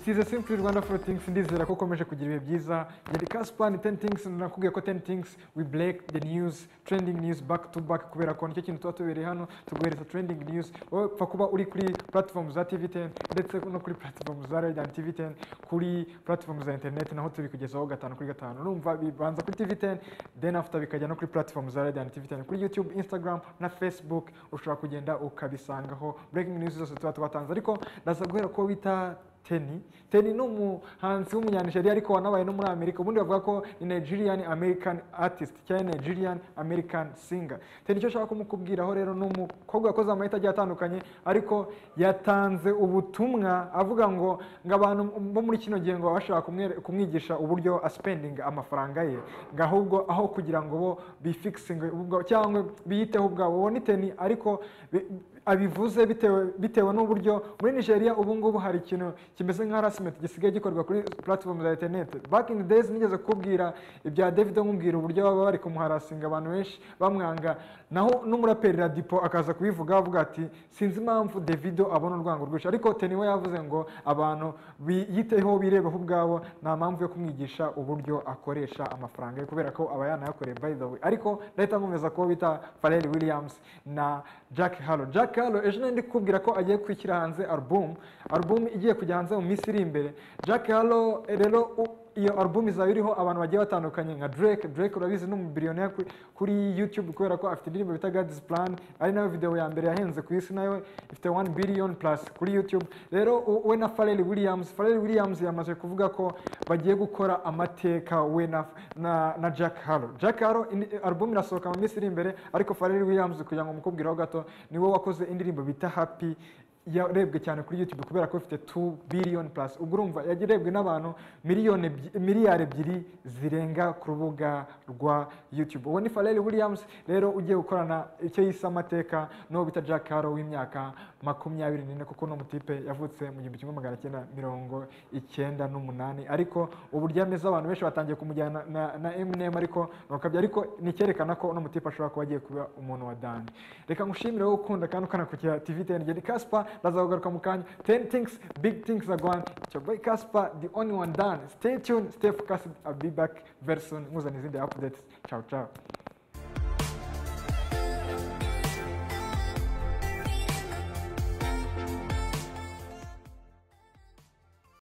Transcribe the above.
is a simple Rwanda for things ndizera ko komeje kugira ibihe byiza. Yari Casper ni 10 things nakubwiye ko 10 things we break the news, trending news back to back kubera ko nicyo kintu tubereye hano tuguhereza trending news. Wowe pfa kuba uri kuri platform za TV10 ndetse no kuri platform za Radio TV10 kuri platform za internet naho turi kugezaho gatanu kuri gatanu. Urumva bibanza kuri TV10 then after bikajya no kuri platform za Radio TV10 kuri YouTube, Instagram na Facebook ushobora kugenda ukabisangaho breaking news zose tuba twatanze. Ariko ndaza guhera ko bita Teni ni umuhanzi w'umunyanigeriya ariko wanabaye no muri Amerika. Ubundi bavuga ko ni Nigerian American artist cyangwa Nigerian American singer. Teni icyo nshaka kumukubwiraho rero ni umukobwa wakoze amahita agiye atandukanye ariko yatanze ubutumwa avuga ngo abantu bo muri kino gihe ngo bashaka kumwigisha uburyo spending amafaranga ye ngahubwo aho kugira ngo bo bifixing cyangwa biyiteho ubwabo. Uwo ni Teni ariko abivuze bitewe n'uburyo muri Nigeria ubu ngubu hari ikintu kimeze nka harassment gisigaye gikorwa kuri platform za internet. Back in the days nigeze kubwira ibya David nkubwira uburyo baba bari kumuharasinga abantu benshi bamwanga, naho n'umuraperi Radipo akaza kubivuga avuga ati sinzi impamvu Davido abona urwango rwinshi, ariko Teni we yavuze ngo abantu biyiteho birebeho ubwabo nta mpamvu yo kumwigisha uburyo akoresha amafaranga ye kubera ko aba yanayakoreye by the way. Ariko ndahita nkomeza ko bita Pharrell Williams na Jack Harlow ejo ndi kubwira ko agiye kwishyira hanze album igiye kujya hanze mu minsi iri imbere. Jack Harlow rero iyo album izaba iriho abantu bagiye batandukanye nka Drake urabizi ni umubillionaire kuri YouTube kubera ko afite indirimbo bita God's Plan ari nayo video ya mbere yahenze ku isi, nayo ifite 1 billion plus kuri YouTube. Rero we na Pharrell Williams yamaze kuvuga ko bagiye gukora amateka we na Jack Harlow. Album irasohoka mu minsi iri imbere ariko Pharrell Williams kugira ngo mukubwiraho gato niwe wakoze indirimbo bita Happy yarebwe cyane kuri YouTube kubera ko ifite 2 billion plus. Ubwo urumva yagirebwe n'abantu miliyari ebyiri zirenga ku rubuga rwa YouTube. Uwo ni Pharrell Williams rero ugiye gukorana icyo yise amateka no bita Jack Harlow w'imyaka 24 kuko no mutipe yavutse mu 1998 ariko uburyo ameze abantu benshi batangiye kumujyana na Eminem ariko nicyerekana ko no mutipe ashobora kuba agiye kuba umuntu wa dani. Reka ngushimire wowe ukunda kandi ukanakurikiza TV10. Yari Casper ndazagugaruka mu kanya. 10 things, big things are going. It's your boy Casper, the only one done. Stay tuned, stay focused. I'll be back very soon. Nkuzana izindi updates. Ciao.